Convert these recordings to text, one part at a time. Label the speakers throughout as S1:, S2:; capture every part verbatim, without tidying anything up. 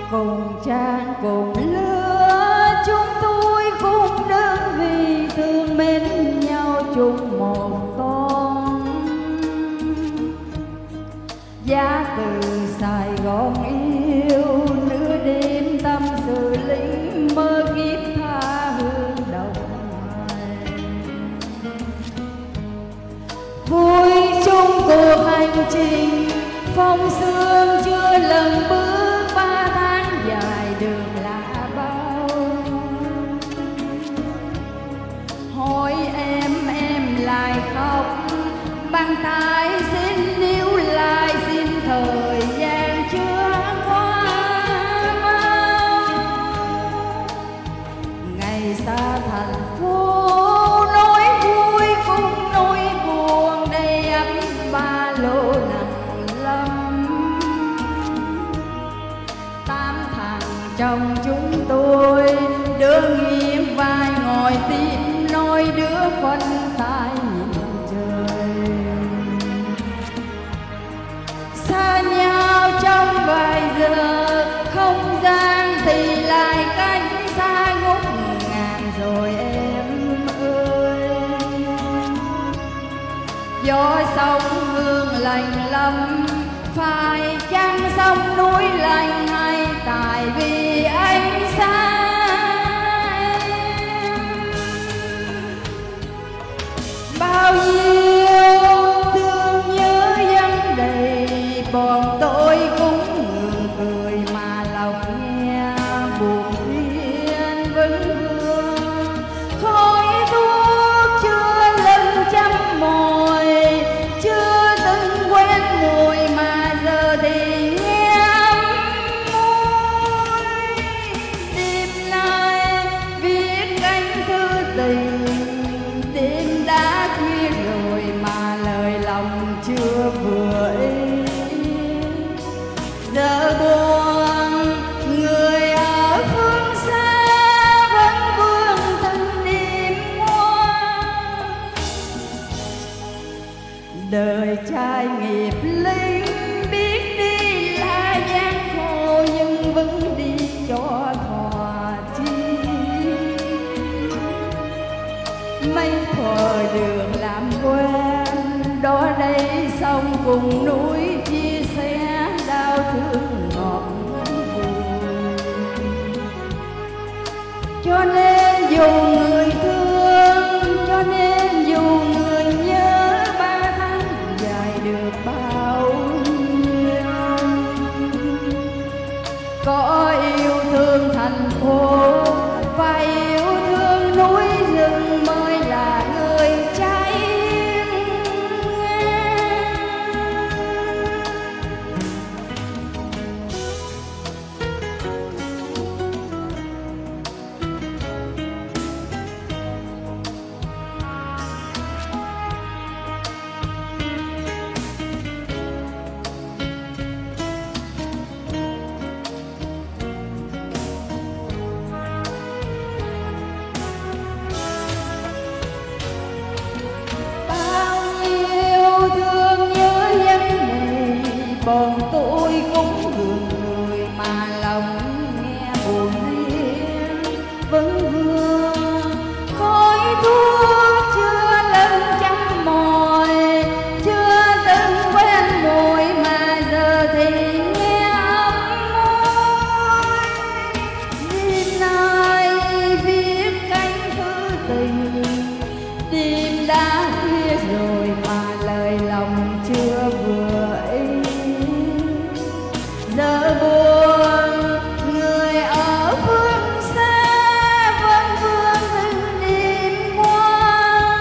S1: cùng trang cùng lứa, chúng tôi cùng đơn vì thương mến nhau chung một con. Giá từ Sài Gòn yêu, nửa đêm tâm sự lính mơ kiếp tha hương đồng hoài. Vui chung cuộc hành trình phong sương chưa lần bước, ba tháng dài đường lạ bao. Hỏi em em lại khóc, bằng tay xin níu lại, xin thời gian chưa qua mau. Ngày xa thành phố nỗi vui cùng nỗi buồn, đầy ắp ba lô nặng lắm. Tám thằng trong chúng tôi đứa nghiêng vai ngồi tim, nói đứa phân tay nhìn trời. Xa nhau trong vài giờ, không gian thì lại cách xa ngút ngàn rồi em ơi. Gió sông hương lạnh lắm, phải chăng sông núi lạnh, hay tại vì anh xa em. Bao nhiêu thương nhớ dâng đầy, bọn tôi cũng ngừng cười mà lòng nghe buồn phiền vẫn vương. Khói thuốc chưa lần trăm mồi, chưa từng quen mùi mà giờ thì nghe ấm môi. Đêm nay viết cánh thư tình, đêm đã khuya rồi mà lời lòng chưa vừa ý. Giờ buồn người ở phương xa vẫn vương thân đêm qua. Đời trai nghiệp lính biết đi là gian khổ, nhưng vẫn đi cho thỏa chí. Mấy thuở đường làm quen, đó đây sông cùng núi chia sẻ đau thương ngọt buồn. Cho nên dù người thương, cho nên dù người nhớ, ba tháng dài được bao nhiêu. Có yêu thương thành phố và yêu thương núi rừng mới là người trái ngang. Bao nhiêu thương nhớ dân này, bọn tôi cũng gượng cười mà lòng nghe buồn riêng vẫn vương. Khói thuốc chưa lần trăm mồi, chưa từng quen mùi mà giờ thì nghe ấm môi. Đêm nay viết cánh thư tình, đêm đã khuya rồi mà lời lòng chưa vừa ý. Giờ buồn người ở phương xa vẫn vương từ đêm qua.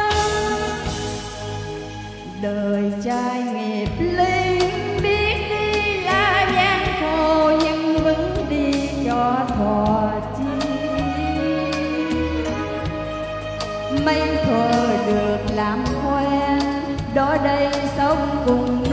S1: Đời trai nghiệp lính biết đi là gian khổ, nhưng vẫn đi cho thỏa chí. Mấy thuở được làm quen, đó đây sống cùng